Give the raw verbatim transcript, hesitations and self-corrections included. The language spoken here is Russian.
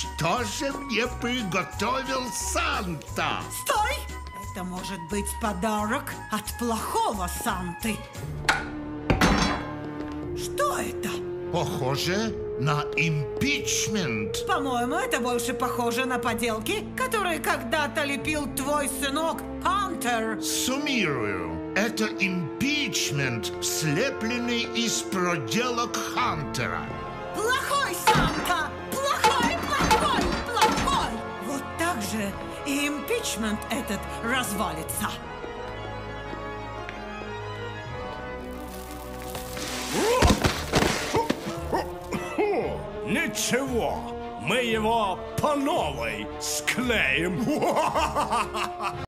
Что же мне приготовил Санта? Стой! Это может быть подарок от плохого Санты. Что это? Похоже на импичмент. По-моему, это больше похоже на поделки, которые когда-то лепил твой сынок Хантер. Суммирую. Это импичмент, слепленный из проделок Хантера. Плохой Санта! Плохой, плохой, плохой! Вот так же и импичмент этот развалится. Ничего, мы его по новой склеим.